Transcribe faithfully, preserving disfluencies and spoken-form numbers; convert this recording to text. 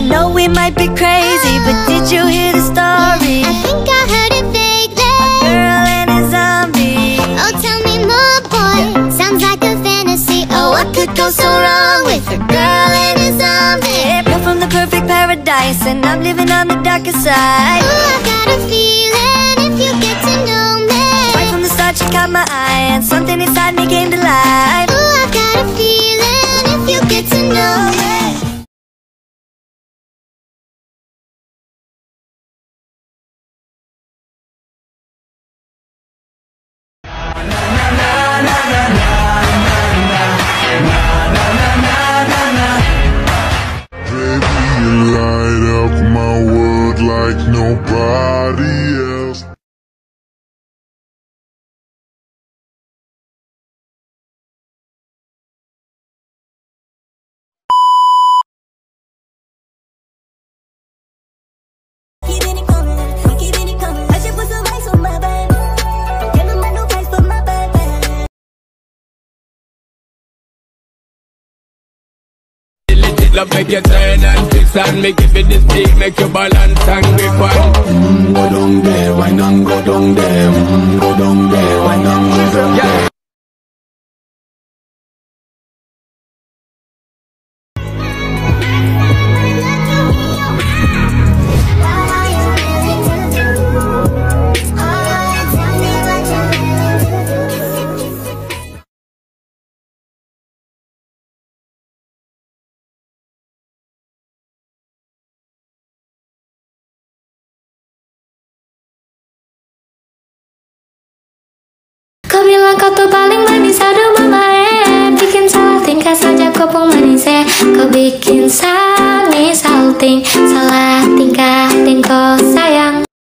know we might be crazy, but did you hear the story? I think I heard it vaguely. A girl and a zombie. Oh, tell me more, boy. Sounds like a fantasy. Oh, what could go so wrong with a girl and a zombie? You're from the perfect paradise, and I'm living on the darker side. Ooh, I've got a feeling if you get to know me. Right from the start, you caught my eye, and something inside me came to life. Ooh, I've got a feeling if you get to know me. Like nobody else. Keeping it coming, keeping it coming. I should put some ice on my baby. Give me my new price for my baby. Love make you turn and twist and make it with this beat, make you balance and grip on. Mm, go down there, why not go down there? Mm, go down there, why not go down there? Kau bilang kau tuh paling manis, aduh mama eh. Bikin salah tingkah saja kau pun manis eh. Kau bikin salting, salah tingkah tingkah sayang.